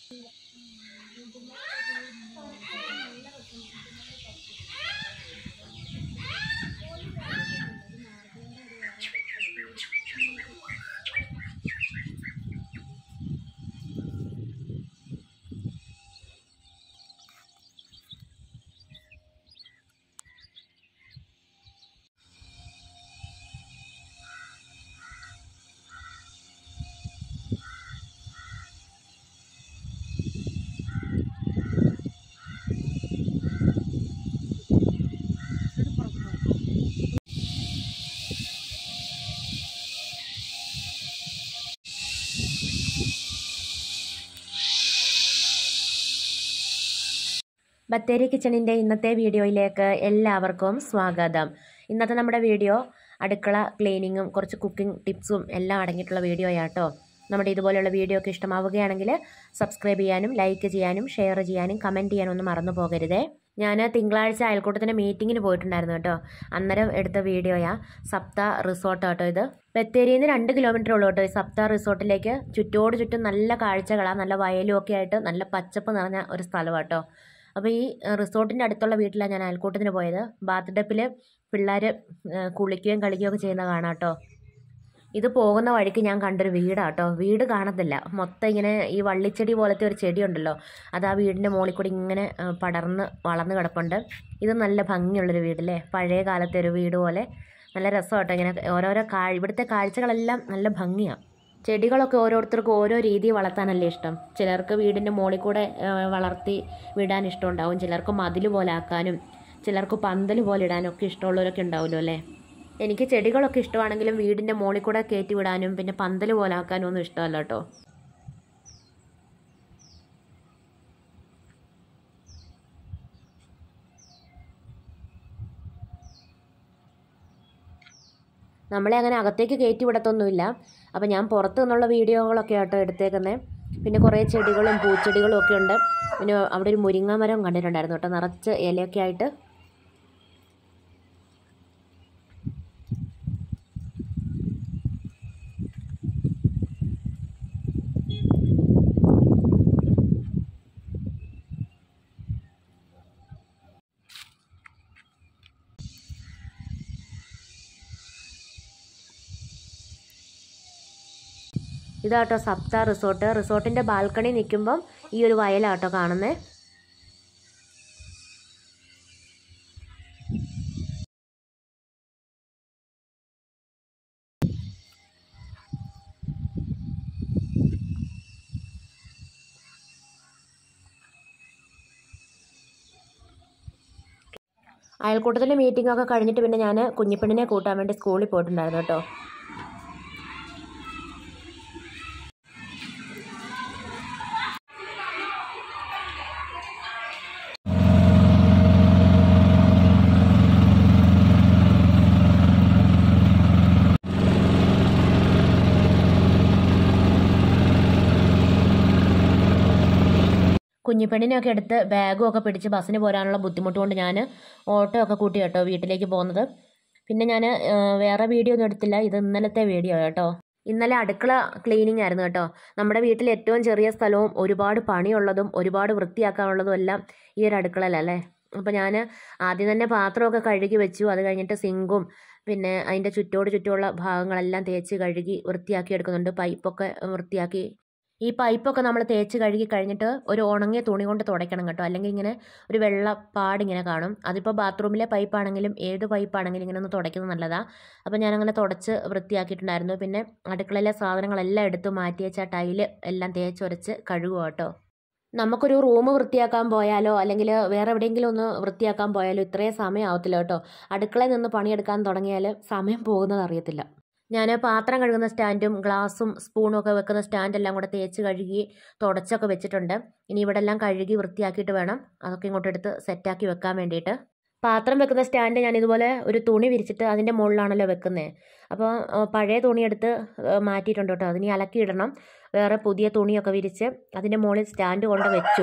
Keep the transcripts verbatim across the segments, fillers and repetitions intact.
ബത്തേരി കിച്ചണിൻ്റെ ഇന്നത്തെ വീഡിയോയിലേക്ക് എല്ലാവർക്കും സ്വാഗതം. ഇന്നത്തെ നമ്മുടെ വീഡിയോ അടുക്കള ക്ലീനിങ്ങും കുറച്ച് കുക്കിംഗ് ടിപ്സും എല്ലാം അടങ്ങിയിട്ടുള്ള വീഡിയോയാട്ടോ. നമ്മുടെ ഇതുപോലെയുള്ള വീഡിയോ ഒക്കെ ഇഷ്ടമാവുകയാണെങ്കിൽ സബ്സ്ക്രൈബ് ചെയ്യാനും ലൈക്ക് ചെയ്യാനും ഷെയർ ചെയ്യാനും കമൻറ്റ് ചെയ്യാനും ഒന്നും മറന്നു പോകരുതേ. ഞാൻ തിങ്കളാഴ്ച അയൽക്കൂട്ടത്തിൻ്റെ മീറ്റിങ്ങിന് പോയിട്ടുണ്ടായിരുന്നു കേട്ടോ. അന്നേരം എടുത്ത വീഡിയോയാ. സപ്ത റിസോർട്ട് കേട്ടോ ഇത്. ബത്തേരിയിൽ നിന്ന് രണ്ട് കിലോമീറ്റർ ഉള്ളൂ കേട്ടോ ഈ സപ്ത റിസോർട്ടിലേക്ക്. ചുറ്റോട് ചുറ്റും നല്ല കാഴ്ചകളാണ്, നല്ല വയലും ഒക്കെ ആയിട്ട് നല്ല പച്ചപ്പ് നിറഞ്ഞ ഒരു സ്ഥലം കേട്ടോ. അപ്പോൾ ഈ റിസോർട്ടിൻ്റെ അടുത്തുള്ള വീട്ടിലാണ് ഞാൻ അയൽക്കൂട്ടത്തിന് പോയത്. ബാത്ത് ടപ്പിൽ പിള്ളേർ കുളിക്കുകയും കളിക്കുകയും ഒക്കെ ചെയ്യുന്ന കാണാം കേട്ടോ. ഇത് പോകുന്ന വഴിക്ക് ഞാൻ കണ്ടൊരു വീടാട്ടോ. വീട് കാണത്തില്ല, മൊത്തം ഇങ്ങനെ ഈ വള്ളിച്ചെടി പോലത്തെ ഒരു ചെടി ഉണ്ടല്ലോ, അത് ആ വീടിൻ്റെ മുകളിൽ കൂടി ഇങ്ങനെ പടർന്ന് വളർന്ന് കിടപ്പുണ്ട്. ഇത് നല്ല ഭംഗിയുള്ളൊരു വീടല്ലേ, പഴയ കാലത്തെ ഒരു വീട് പോലെ. നല്ല രസമാട്ടോ. ഇങ്ങനെ ഓരോരോ കാ ഇവിടുത്തെ കാഴ്ചകളെല്ലാം നല്ല ഭംഗിയാണ്. ചെടികളൊക്കെ ഓരോരുത്തർക്കും ഓരോ രീതിയിൽ വളർത്താനല്ലേ ഇഷ്ടം. ചിലർക്ക് വീടിൻ്റെ മുകളിൽ കൂടെ വളർത്തി വിടാൻ ഇഷ്ടമുണ്ടാവും, ചിലർക്ക് മതിൽ പോലെ ആക്കാനും, ചിലർക്ക് പന്തൽ പോലെ ഇടാനും ഒക്കെ ഇഷ്ടമുള്ളവരൊക്കെ ഉണ്ടാവുമല്ലോ അല്ലേ. എനിക്ക് ചെടികളൊക്കെ ഇഷ്ടമാണെങ്കിലും വീടിൻ്റെ മുകളിൽ കൂടെ കയറ്റി വിടാനും പിന്നെ പന്തൽ പോലെ ആക്കാനും ഒന്നും ഇഷ്ടമല്ല കേട്ടോ. നമ്മളെ അങ്ങനെ അകത്തേക്ക് കയറ്റി വിടത്തൊന്നുമില്ല. അപ്പോൾ ഞാൻ പുറത്തു നിന്നുള്ള വീഡിയോകളൊക്കെ ആട്ടോ എടുത്തേക്കുന്നത്. പിന്നെ കുറേ ചെടികളും പൂച്ചെടികളും ഒക്കെ ഉണ്ട്. പിന്നെ അവിടെ ഒരു മുരിങ്ങ മരം കണ്ടിട്ടുണ്ടായിരുന്നു കേട്ടോ, നിറച്ച് ഇലയൊക്കെ ആയിട്ട്. ഇതാട്ടോ സപ്ത റിസോർട്ട്. റിസോർട്ടിൻ്റെ ബാൽക്കണി നിൽക്കുമ്പം ഈ ഒരു വയലാട്ടോ കാണുന്നത്. അയൽക്കൂട്ടത്തിലെ മീറ്റിംഗ് ഒക്കെ കഴിഞ്ഞിട്ട് പിന്നെ ഞാൻ കുഞ്ഞിപ്പെണ്ണിനെ കൂട്ടാൻ വേണ്ടി സ്കൂളിൽ പോയിട്ടുണ്ടായിരുന്നു കേട്ടോ. കുഞ്ഞിപ്പെണ്ണിനെയൊക്കെ എടുത്ത് ബാഗും ഒക്കെ പിടിച്ച് ബസ്സിന് പോരാനുള്ള ബുദ്ധിമുട്ട് കൊണ്ട് ഞാൻ ഓട്ടോ ഒക്കെ കൂട്ടി കേട്ടോ വീട്ടിലേക്ക് പോകുന്നത്. പിന്നെ ഞാൻ വേറെ വീഡിയോ ഒന്നും എടുത്തില്ല, ഇത് ഇന്നലത്തെ വീഡിയോ കേട്ടോ. ഇന്നലെ അടുക്കള ക്ലീനിങ് ആയിരുന്നു കേട്ടോ. നമ്മുടെ വീട്ടിൽ ഏറ്റവും ചെറിയ സ്ഥലവും ഒരുപാട് പണിയുള്ളതും ഒരുപാട് വൃത്തിയാക്കാനുള്ളതും എല്ലാം ഈ ഒരു അടുക്കളയിലല്ലേ. അപ്പോൾ ഞാൻ ആദ്യം തന്നെ പാത്രമൊക്കെ കഴുകി വെച്ചു. അത് കഴിഞ്ഞിട്ട് സിങ്കും പിന്നെ അതിൻ്റെ ചുറ്റോട് ചുറ്റുമുള്ള ഭാഗങ്ങളെല്ലാം തേച്ച് കഴുകി വൃത്തിയാക്കി എടുക്കുന്നുണ്ട്. പൈപ്പൊക്കെ വൃത്തിയാക്കി, ഈ പൈപ്പൊക്കെ നമ്മൾ തേച്ച് കഴുകി കഴിഞ്ഞിട്ട് ഒരു ഉണങ്ങിയ തുണി കൊണ്ട് തുടയ്ക്കണം കേട്ടോ, അല്ലെങ്കിൽ ഇങ്ങനെ ഒരു വെള്ളപ്പാടിങ്ങനെ കാണും. അതിപ്പോൾ ബാത്റൂമിലെ പൈപ്പാണെങ്കിലും ഏത് പൈപ്പാണെങ്കിലും ഇങ്ങനെ ഒന്ന് തുടയ്ക്കുന്നത് നല്ലതാണ്. അപ്പോൾ ഞാനങ്ങനെ തുടച്ച് വൃത്തിയാക്കിയിട്ടുണ്ടായിരുന്നു. പിന്നെ അടുക്കളയിലെ സാധനങ്ങളെല്ലാം എടുത്ത് മാറ്റി വെച്ച ടൈല് എല്ലാം തേച്ചൊരച്ച് കഴുകുക കേട്ടോ. നമുക്കൊരു റൂം വൃത്തിയാക്കാൻ പോയാലോ അല്ലെങ്കിൽ വേറെ എവിടെയെങ്കിലും ഒന്ന് വൃത്തിയാക്കാൻ പോയാലോ ഇത്രയും സമയം ആവത്തില്ല കേട്ടോ. അടുക്കളയിൽ നിന്ന് പണിയെടുക്കാൻ തുടങ്ങിയാൽ സമയം പോകുന്നത് അറിയത്തില്ല. ഞാൻ പാത്രം കഴുകുന്ന സ്റ്റാൻഡും ഗ്ലാസും സ്പൂണും ഒക്കെ വെക്കുന്ന സ്റ്റാൻഡെല്ലാം കൂടെ തേച്ച് കഴുകി തുടച്ചൊക്കെ വെച്ചിട്ടുണ്ട്. ഇനി ഇവിടെ എല്ലാം കഴുകി വൃത്തിയാക്കിയിട്ട് വേണം അതൊക്കെ ഇങ്ങോട്ട് എടുത്ത് സെറ്റാക്കി വെക്കാൻ വേണ്ടിയിട്ട്. പാത്രം വെക്കുന്ന സ്റ്റാൻഡ് ഞാൻ ഇതുപോലെ ഒരു തുണി വിരിച്ചിട്ട് അതിൻ്റെ മുകളിലാണല്ലോ വെക്കുന്നത്. അപ്പോൾ പഴയ തുണിയെടുത്ത് മാറ്റിയിട്ടുണ്ട് കേട്ടോ. അതിനി അലക്കിയിടണം. വേറെ പുതിയ തുണിയൊക്കെ വിരിച്ച് അതിൻ്റെ മുകളിൽ സ്റ്റാൻഡ് കൊണ്ട് വെച്ചു.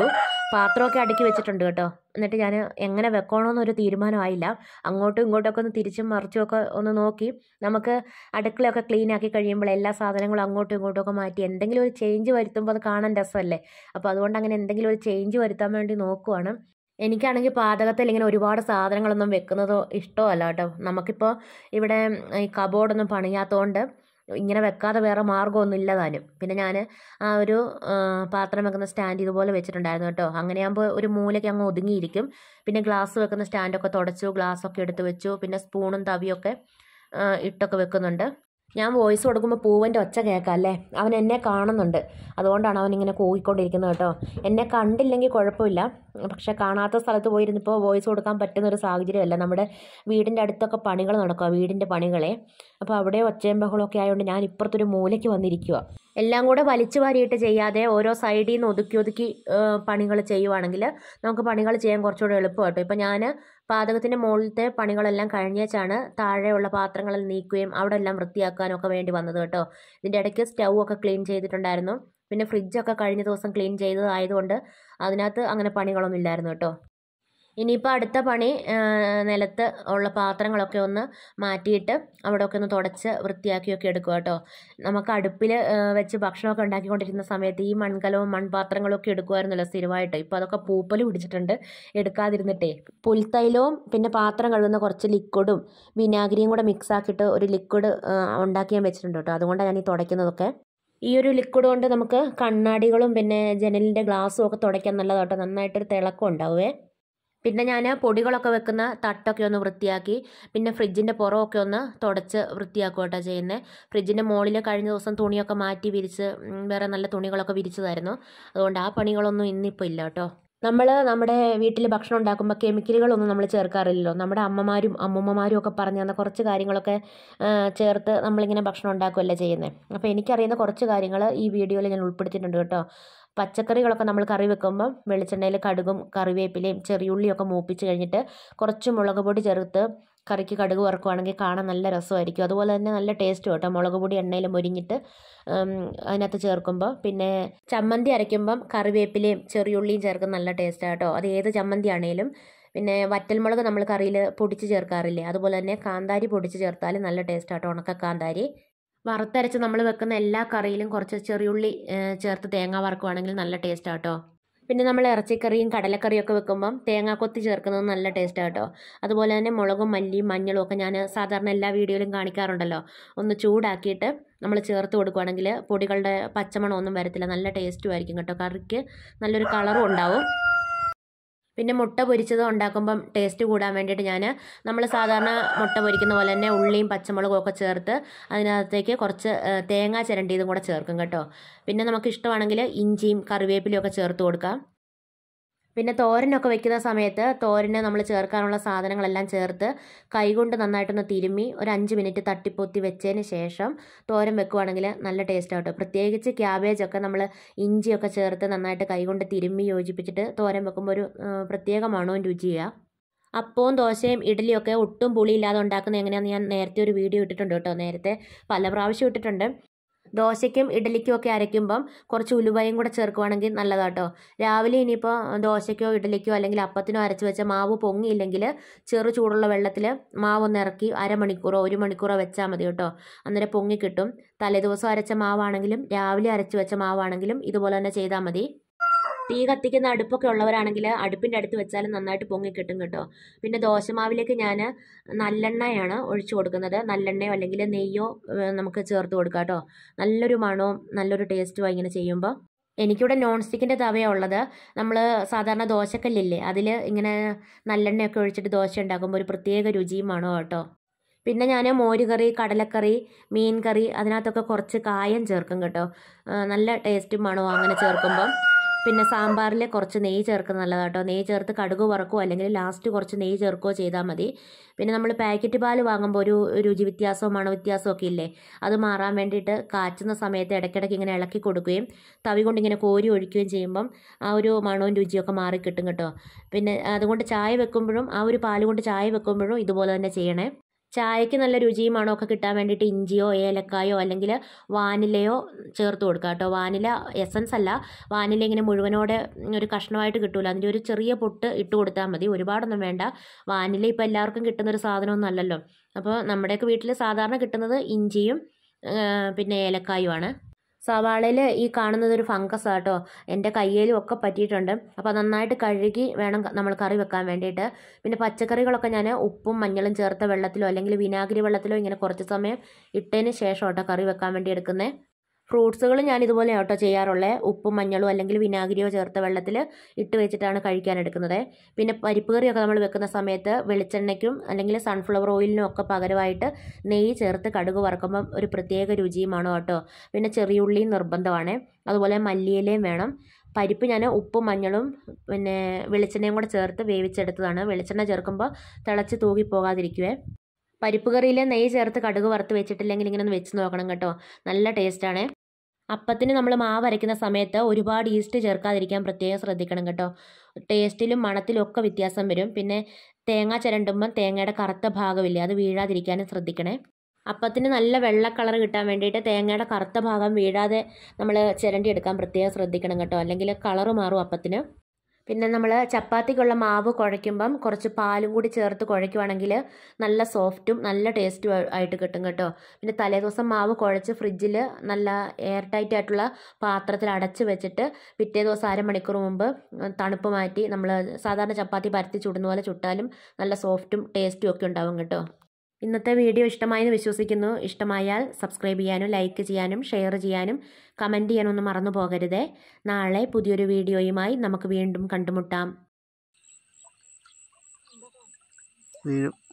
പാത്രമൊക്കെ അടുക്കി വെച്ചിട്ടുണ്ട് കേട്ടോ. എന്നിട്ട് ഞാൻ എങ്ങനെ വെക്കണമെന്നൊരു തീരുമാനമായില്ല. അങ്ങോട്ടും ഇങ്ങോട്ടൊക്കെ ഒന്ന് തിരിച്ചും മറിച്ചുമൊക്കെ ഒന്ന് നോക്കി നമുക്ക് അടുക്കളയൊക്കെ ക്ലീൻ ആക്കി കഴിയുമ്പോൾ എല്ലാ സാധനങ്ങളും അങ്ങോട്ടും ഇങ്ങോട്ടുമൊക്കെ മാറ്റി എന്തെങ്കിലും ഒരു ചേഞ്ച് വരുത്തുമ്പോൾ അത് കാണാൻ രസമല്ലേ. അപ്പോൾ അതുകൊണ്ട് അങ്ങനെ എന്തെങ്കിലും ഒരു ചേഞ്ച് വരുത്താൻ വേണ്ടി നോക്കുവാണ്. എനിക്കാണെങ്കിൽ പാചകത്തിൽ ഇങ്ങനെ ഒരുപാട് സാധനങ്ങളൊന്നും വെക്കുന്നത് ഇഷ്ടമല്ല കേട്ടോ. നമുക്കിപ്പോൾ ഇവിടെ ഈ കബോർഡൊന്നും പണിയാത്തതുകൊണ്ട് ഇങ്ങനെ വെക്കാതെ വേറെ മാർഗ്ഗമൊന്നും ഇല്ല താനും. പിന്നെ ഞാൻ ആ ഒരു പാത്രം വെക്കുന്ന സ്റ്റാൻഡ് ഇതുപോലെ വെച്ചിട്ടുണ്ടായിരുന്നു കേട്ടോ. അങ്ങനെയാകുമ്പോൾ ഒരു മൂലയ്ക്ക് അങ്ങ് ഒതുങ്ങിയിരിക്കും. പിന്നെ ഗ്ലാസ് വെക്കുന്ന സ്റ്റാൻഡൊക്കെ തുടച്ചു, ഗ്ലാസ്സൊക്കെ എടുത്ത് വെച്ചു. പിന്നെ സ്പൂണും തവിയൊക്കെ ഇട്ടൊക്കെ വെക്കുന്നുണ്ട്. ഞാൻ വോയിസ് കൊടുക്കുമ്പോൾ പൂവൻ്റെ ഒച്ച കേൾക്കാം അല്ലേ. അവൻ എന്നെ കാണുന്നുണ്ട്, അതുകൊണ്ടാണ് അവൻ ഇങ്ങനെ കൂവിക്കൊണ്ടിരിക്കുന്നത് കേട്ടോ. എന്നെ കണ്ടില്ലെങ്കിൽ കുഴപ്പമില്ല, പക്ഷെ കാണാത്ത സ്ഥലത്ത് പോയിരുന്നിപ്പോൾ വോയിസ് കൊടുക്കാൻ പറ്റുന്നൊരു സാഹചര്യമല്ല. നമ്മുടെ വീടിൻ്റെ അടുത്തൊക്കെ പണികൾ നടക്കുക, വീടിൻ്റെ പണികളെ. അപ്പോൾ അവിടെ ഒച്ചയും ബഹളമൊക്കെ ആയതുകൊണ്ട് ഞാൻ ഇപ്പുറത്തൊരു മൂലയ്ക്ക് വന്നിരിക്കുക. എല്ലാം കൂടെ വലിച്ചു വാരിയിട്ട് ചെയ്യാതെ ഓരോ സൈഡിൽ നിന്ന് ഒതുക്കി ഒതുക്കി പണികൾ ചെയ്യുവാണെങ്കിൽ നമുക്ക് പണികൾ ചെയ്യാൻ കുറച്ചുകൂടെ എളുപ്പം കേട്ടോ. ഇപ്പം ഞാൻ പാചകത്തിൻ്റെ മുകളിലത്തെ പണികളെല്ലാം കഴിഞ്ഞേച്ചാണ് താഴെയുള്ള പാത്രങ്ങളിൽ നീക്കുകയും അവിടെ എല്ലാം വൃത്തിയാക്കാനൊക്കെ വേണ്ടി വന്നത് കേട്ടോ. ഇതിൻ്റെ ഇടയ്ക്ക് സ്റ്റൗ ഒക്കെ ക്ലീൻ ചെയ്തിട്ടുണ്ടായിരുന്നു. പിന്നെ ഫ്രിഡ്ജൊക്കെ കഴിഞ്ഞ ദിവസം ക്ലീൻ ചെയ്തതായതുകൊണ്ട് അതിനകത്ത് അങ്ങനെ പണികളൊന്നും ഇല്ലായിരുന്നു കേട്ടോ. ഇനിയിപ്പോൾ അടുത്ത പണി നിലത്ത് ഉള്ള പാത്രങ്ങളൊക്കെ ഒന്ന് മാറ്റിയിട്ട് അവിടെയൊക്കെ ഒന്ന് തുടച്ച് വൃത്തിയാക്കിയൊക്കെ എടുക്കുക കേട്ടോ. നമുക്ക് അടുപ്പിൽ വെച്ച് ഭക്ഷണമൊക്കെ ഉണ്ടാക്കിക്കൊണ്ടിരുന്ന സമയത്ത് ഈ മൺകലവും മൺപാത്രങ്ങളും ഒക്കെ എടുക്കുമായിരുന്നല്ലോ സ്ഥിരമായിട്ട്. ഇപ്പോൾ അതൊക്കെ പൂപ്പൽ പിടിച്ചിട്ടുണ്ട് എടുക്കാതിരുന്നിട്ടേ. പുൽത്തൈലവും പിന്നെ പാത്രം കഴുകുന്ന കുറച്ച് ലിക്വിഡും വിനാഗിരിയും കൂടെ മിക്സ് ആക്കിയിട്ട് ഒരു ലിക്വിഡ് ഉണ്ടാക്കി ഞാൻ വെച്ചിട്ടുണ്ട് കേട്ടോ. അതുകൊണ്ടാണ് ഞാൻ ഈ തുടയ്ക്കുന്നതൊക്കെ. ഈ ഒരു ലിക്വിഡ് കൊണ്ട് നമുക്ക് കണ്ണാടികളും പിന്നെ ജനലിൻ്റെ ഗ്ലാസ്സും ഒക്കെ തുടയ്ക്കാൻ നല്ലതാട്ടോ. നന്നായിട്ടൊരു തിളക്കം ഉണ്ടാവുമേ. പിന്നെ ഞാൻ പൊടികളൊക്കെ വെക്കുന്ന തട്ടൊക്കെ ഒന്ന് വൃത്തിയാക്കി പിന്നെ ഫ്രിഡ്ജിൻ്റെ പുറമൊക്കെ ഒന്ന് തുടച്ച് വൃത്തിയാക്കുക കേട്ടോ ചെയ്യുന്നത്. ഫ്രിഡ്ജിൻ്റെ മുകളിൽ കഴിഞ്ഞ ദിവസം തുണിയൊക്കെ മാറ്റി വിരിച്ച് വേറെ നല്ല തുണികളൊക്കെ വിരിച്ചതായിരുന്നു. അതുകൊണ്ട് ആ പണികളൊന്നും ഇന്നിപ്പോൾ ഇല്ല കേട്ടോ. നമ്മൾ നമ്മുടെ വീട്ടിൽ ഭക്ഷണം ഉണ്ടാക്കുമ്പോൾ കെമിക്കലുകളൊന്നും നമ്മൾ ചേർക്കാറില്ലല്ലോ. നമ്മുടെ അമ്മമാരും അമ്മൂമ്മമാരും ഒക്കെ പറഞ്ഞു തന്ന കുറച്ച് കാര്യങ്ങളൊക്കെ ചേർത്ത് നമ്മളിങ്ങനെ ഭക്ഷണം ഉണ്ടാക്കുകയല്ലേ ചെയ്യുന്നത്. അപ്പോൾ എനിക്കറിയുന്ന കുറച്ച് കാര്യങ്ങൾ ഈ വീഡിയോയിൽ ഞാൻ ഉൾപ്പെടുത്തിയിട്ടുണ്ട് കേട്ടോ. പച്ചക്കറികളൊക്കെ നമ്മൾ കറി വെക്കുമ്പം വെളിച്ചെണ്ണയിൽ കടുകും കറിവേപ്പിലയും ചെറിയുള്ളിയൊക്കെ മൂപ്പിച്ച് കഴിഞ്ഞിട്ട് കുറച്ച് മുളക് പൊടി ചേർത്ത് കറിക്ക് കടുക് വറുക്കുകയാണെങ്കിൽ കാണാൻ നല്ല രസമായിരിക്കും. അതുപോലെ തന്നെ നല്ല ടേസ്റ്റ് കേട്ടോ. മുളക് പൊടി എണ്ണയിൽ മൊരിഞ്ഞിട്ട് അതിനകത്ത് ചേർക്കുമ്പോൾ. പിന്നെ ചമ്മന്തി അരയ്ക്കുമ്പം കറിവേപ്പിലയും ചെറിയുള്ളിയും ചേർക്കുന്ന നല്ല ടേസ്റ്റാണ് കേട്ടോ. അത് ഏത് ചമ്മന്തി ആണെങ്കിലും. പിന്നെ വറ്റൽമുളക് നമ്മൾ കറിയിൽ പൊടിച്ച് ചേർക്കാറില്ലേ, അതുപോലെ തന്നെ കാന്താരി പൊടിച്ച് ചേർത്താലും നല്ല ടേസ്റ്റാണ് കേട്ടോ. ഉണക്ക കാന്താരി വറുത്തരച്ച് നമ്മൾ വെക്കുന്ന എല്ലാ കറിയിലും കുറച്ച് ചെറിയുള്ളി ചേർത്ത് തേങ്ങ വറുക്കുകയാണെങ്കിൽ നല്ല ടേസ്റ്റാണ് കേട്ടോ. പിന്നെ നമ്മൾ ഇറച്ചിക്കറിയും കടലക്കറിയൊക്കെ വെക്കുമ്പം തേങ്ങാക്കൊത്തി ചേർക്കുന്നത് നല്ല ടേസ്റ്റാണ് കേട്ടോ. അതുപോലെ തന്നെ മുളകും മല്ലിയും മഞ്ഞളും ഒക്കെ ഞാൻ സാധാരണ എല്ലാ വീഡിയോയിലും കാണിക്കാറുണ്ടല്ലോ. ഒന്ന് ചൂടാക്കിയിട്ട് നമ്മൾ ചേർത്ത് കൊടുക്കുകയാണെങ്കിൽ പൊടികളുടെ പച്ചമണമൊന്നും വരത്തില്ല, നല്ല ടേസ്റ്റും ആയിരിക്കും കേട്ടോ. കറിക്ക് നല്ലൊരു കളറും ഉണ്ടാവും. പിന്നെ മുട്ട പൊരിച്ചത് ഉണ്ടാക്കുമ്പം ടേസ്റ്റ് കൂടാൻ വേണ്ടിയിട്ട് ഞാൻ നമ്മൾ സാധാരണ മുട്ട പൊരിക്കുന്ന പോലെ തന്നെ ഉള്ളിയും പച്ചമുളകും ഒക്കെ ചേർത്ത് അതിനകത്തേക്ക് കുറച്ച് തേങ്ങ ചിരണ്ടിയതും കൂടെ ചേർക്കും കേട്ടോ. പിന്നെ നമുക്ക് ഇഷ്ടമാണെങ്കിൽ ഇഞ്ചിയും കറിവേപ്പിലയും ഒക്കെ ചേർത്ത് കൊടുക്കാം. പിന്നെ തോരനൊക്കെ വെക്കുന്ന സമയത്ത് തോരന് നമ്മൾ ചേർക്കാനുള്ള സാധനങ്ങളെല്ലാം ചേർത്ത് കൈകൊണ്ട് നന്നായിട്ടൊന്ന് തിരുമ്മി ഒരു അഞ്ച് മിനിറ്റ് തട്ടിപ്പൊത്തി വെച്ചതിന് ശേഷം തോരൻ വെക്കുവാണെങ്കിൽ നല്ല ടേസ്റ്റാണ് കേട്ടോ. പ്രത്യേകിച്ച് ക്യാബേജൊക്കെ നമ്മൾ ഇഞ്ചിയൊക്കെ ചേർത്ത് നന്നായിട്ട് കൈകൊണ്ട് തിരുമ്മി യോജിപ്പിച്ചിട്ട് തോരൻ വെക്കുമ്പോൾ ഒരു പ്രത്യേക മണവും രുചിയാണ്. അപ്പവും ദോശയും ഇഡ്ഡലിയൊക്കെ ഒട്ടും പുളിയില്ലാതെ ഉണ്ടാക്കുന്നത് എങ്ങനെയാണെന്ന് ഞാൻ നേരത്തെ ഒരു വീഡിയോ ഇട്ടിട്ടുണ്ട് കേട്ടോ. നേരത്തെ പല പ്രാവശ്യം ഇട്ടിട്ടുണ്ട്. ദോശയ്ക്കും ഇഡ്ഡലിക്കും ഒക്കെ അരയ്ക്കുമ്പം കുറച്ച് ഉലുവയും കൂടെ ചേർക്കുവാണെങ്കിൽ നല്ലതാട്ടോ. രാവിലെ ഇനിയിപ്പോൾ ദോശയ്ക്കോ ഇഡ്ഡലിക്കോ അല്ലെങ്കിൽ അപ്പത്തിനോ അരച്ച് വെച്ച മാവ് പൊങ്ങിയില്ലെങ്കിൽ ചെറു ചൂടുള്ള വെള്ളത്തിൽ മാവൊന്ന് ഇറക്കി അരമണിക്കൂറോ ഒരു മണിക്കൂറോ വെച്ചാൽ മതി കേട്ടോ. അന്നേരം പൊങ്ങി കിട്ടും. തലേദിവസം അരച്ച മാവാണെങ്കിലും രാവിലെ അരച്ച് വെച്ച മാവാണെങ്കിലും ഇതുപോലെ തന്നെ ചെയ്താൽ മതി. തീ കത്തിക്കുന്ന അടുപ്പൊക്കെ ഉള്ളവരാണെങ്കിൽ അടുപ്പിൻ്റെ അടുത്ത് വെച്ചാലും നന്നായിട്ട് പൊങ്ങി കിട്ടും കേട്ടോ. പിന്നെ ദോശമാവിലേക്ക് ഞാൻ നല്ലെണ്ണയാണ് ഒഴിച്ചു കൊടുക്കുന്നത്. നല്ലെണ്ണയോ അല്ലെങ്കിൽ നെയ്യോ നമുക്ക് ചേർത്ത് കൊടുക്കാം കേട്ടോ. നല്ലൊരു മണവും നല്ലൊരു ടേസ്റ്റുമാണ് ഇങ്ങനെ ചെയ്യുമ്പോൾ. എനിക്കിവിടെ നോൺ സ്റ്റിക്കിൻ്റെ തവയാണ് ഉള്ളത്. നമ്മൾ സാധാരണ ദോശക്കല്ലില്ലേ അതിൽ ഇങ്ങനെ നല്ലെണ്ണയൊക്കെ ഒഴിച്ചിട്ട് ദോശ ഉണ്ടാക്കുമ്പോൾ ഒരു പ്രത്യേക രുചിയും മണോ കേട്ടോ. പിന്നെ ഞാൻ മോരുകറി, കടലക്കറി, മീൻ കറി അതിനകത്തൊക്കെ കുറച്ച് കായം ചേർക്കും കേട്ടോ. നല്ല ടേസ്റ്റും മണവും അങ്ങനെ ചേർക്കുമ്പം. പിന്നെ സാമ്പാറിൽ കുറച്ച് നെയ്യ് ചേർക്കുന്നത് നല്ലതാട്ടോ. നെയ്യ് ചേർത്ത് കടുക് വറക്കുകയോ അല്ലെങ്കിൽ ലാസ്റ്റ് കുറച്ച് നെയ്യ് ചേർക്കുകയോ ചെയ്താൽ മതി. പിന്നെ നമ്മൾ പാക്കറ്റ് പാൽ വാങ്ങുമ്പോൾ ഒരു രുചി വ്യത്യാസവും മണവ്യത്യാസവും ഒക്കെ ഇല്ലേ, അത് മാറാൻ വേണ്ടിയിട്ട് കാച്ചുന്ന സമയത്ത് ഇടയ്ക്കിടയ്ക്ക് ഇങ്ങനെ ഇളക്കി കൊടുക്കുകയും തവി കൊണ്ട് ഇങ്ങനെ കോരി ഒഴിക്കുകയും ചെയ്യുമ്പം ആ ഒരു മണവും രുചിയൊക്കെ മാറി കിട്ടും കേട്ടോ. പിന്നെ അതുകൊണ്ട് ചായ വെക്കുമ്പോഴും ആ ഒരു പാൽ കൊണ്ട് ചായ വെക്കുമ്പോഴും ഇതുപോലെ തന്നെ ചെയ്യണേ. ചായക്ക് നല്ല രുചിയും മണമൊക്കെ കിട്ടാൻ വേണ്ടിയിട്ട് ഇഞ്ചിയോ ഏലക്കായോ അല്ലെങ്കിൽ വാനിലയോ ചേർത്ത് കൊടുക്കുക കേട്ടോ. വാനില എസൻസ് അല്ല, വാനില ഇങ്ങനെ മുഴുവനോടെ ഒരു കഷ്ണമായിട്ട് കിട്ടൂല, അതിൻ്റെ ഒരു ചെറിയ പൊട്ട് ഇട്ട് കൊടുത്താൽ മതി, ഒരുപാടൊന്നും വേണ്ട. വാനില ഇപ്പോൾ എല്ലാവർക്കും കിട്ടുന്നൊരു സാധനമൊന്നും അല്ലല്ലോ. അപ്പോൾ നമ്മുടെയൊക്കെ വീട്ടിൽ സാധാരണ കിട്ടുന്നത് ഇഞ്ചിയും പിന്നെ ഏലക്കായുമാണ്. സവാളയിൽ ഈ കാണുന്നത് ഒരു ഫംഗസ് ആട്ടോ, എൻ്റെ കയ്യിലും ഒക്കെ പറ്റിയിട്ടുണ്ട്. അപ്പോൾ നന്നായിട്ട് കഴുകി വേണം നമ്മൾ കറി വെക്കാൻ വേണ്ടിയിട്ട്. പിന്നെ പച്ചക്കറികളൊക്കെ ഞാൻ ഉപ്പും മഞ്ഞളും ചേർത്ത വെള്ളത്തിലോ അല്ലെങ്കിൽ വിനാഗിരി വെള്ളത്തിലോ ഇങ്ങനെ കുറച്ച് സമയം ഇട്ടതിന് ശേഷം കേട്ടോ കറി വെക്കാൻ വേണ്ടി എടുക്കുന്നത്. ഫ്രൂട്ട്സുകൾ ഞാൻ ഇതുപോലെ കേട്ടോ ചെയ്യാറുള്ളത്, ഉപ്പും മഞ്ഞളും അല്ലെങ്കിൽ വിനാഗിരിയോ ചേർത്ത വെള്ളത്തിൽ ഇട്ട് വെച്ചിട്ടാണ് കഴിക്കാൻ എടുക്കുന്നത്. പിന്നെ പരിപ്പ് കറിയൊക്കെ നമ്മൾ വെക്കുന്ന സമയത്ത് വെളിച്ചെണ്ണയ്ക്കും അല്ലെങ്കിൽ സൺഫ്ലവർ ഓയിലിനും ഒക്കെ പകരമായിട്ട് നെയ്യ് ചേർത്ത് കടുക് വറക്കുമ്പം ഒരു പ്രത്യേക രുചിയുമാണ് കേട്ടോ. പിന്നെ ചെറിയുള്ളിയും നിർബന്ധമാണ്, അതുപോലെ മല്ലിയിലയും വേണം. പരിപ്പ് ഞാൻ ഉപ്പും മഞ്ഞളും പിന്നെ വെളിച്ചെണ്ണയും കൂടെ ചേർത്ത് വേവിച്ചെടുത്തതാണ്. വെളിച്ചെണ്ണ ചേർക്കുമ്പോൾ തിളച്ച് തൂകി പോകാതിരിക്കുവേ. പരിപ്പ് കറിയിൽ നെയ്യ് ചേർത്ത് കടുക് വറുത്ത് വെച്ചിട്ടില്ലെങ്കിൽ ഇങ്ങനെ ഒന്ന് വെച്ച് നോക്കണം കേട്ടോ, നല്ല ടേസ്റ്റാണ്. അപ്പത്തിന് നമ്മൾ മാവ് അരയ്ക്കുന്ന സമയത്ത് ഒരുപാട് ഈസ്റ്റ് ചേർക്കാതിരിക്കാൻ പ്രത്യേകം ശ്രദ്ധിക്കണം കേട്ടോ, ടേസ്റ്റിലും മണത്തിലും ഒക്കെ വ്യത്യാസം വരും. പിന്നെ തേങ്ങ ചിരണ്ടുമ്പം തേങ്ങയുടെ കറുത്ത ഭാഗമില്ലേ, അത് വീഴാതിരിക്കാനും ശ്രദ്ധിക്കണേ. അപ്പത്തിന് നല്ല വെള്ള കളർ കിട്ടാൻ വേണ്ടിയിട്ട് തേങ്ങയുടെ കറുത്ത ഭാഗം വീഴാതെ നമ്മൾ ചിരണ്ടി എടുക്കാൻ പ്രത്യേകം ശ്രദ്ധിക്കണം കേട്ടോ, അല്ലെങ്കിൽ കളറ് മാറും അപ്പത്തിന്. പിന്നെ നമ്മൾ ചപ്പാത്തിക്കുള്ള മാവ് കുഴയ്ക്കുമ്പം കുറച്ച് പാലും കൂടി ചേർത്ത് കുഴയ്ക്കുവാണെങ്കിൽ നല്ല സോഫ്റ്റും നല്ല ടേസ്റ്റും ആയിട്ട് കിട്ടും കേട്ടോ. പിന്നെ തലേദിവസം മാവ് കുഴച്ച് ഫ്രിഡ്ജിൽ നല്ല എയർ ടൈറ്റ് ആയിട്ടുള്ള പാത്രത്തിൽ അടച്ച് വെച്ചിട്ട് പിറ്റേ ദിവസം അരമണിക്കൂർ മുമ്പ് തണുപ്പ് മാറ്റി നമ്മൾ സാധാരണ ചപ്പാത്തി പരത്തി ചുടുന്ന പോലെ ചുട്ടാലും നല്ല സോഫ്റ്റും ടേസ്റ്റും ഒക്കെ ഉണ്ടാവും കേട്ടോ. ഇന്നത്തെ വീഡിയോ ഇഷ്ടമായെന്ന് വിശ്വസിക്കുന്നു. ഇഷ്ടമായാൽ സബ്സ്ക്രൈബ് ചെയ്യാനും ലൈക്ക് ചെയ്യാനും ഷെയർ ചെയ്യാനും കമൻറ്റ് ചെയ്യാനൊന്നും മറന്നു പോകരുതേ. നാളെ പുതിയൊരു വീഡിയോയുമായി നമുക്ക് വീണ്ടും കണ്ടുമുട്ടാം.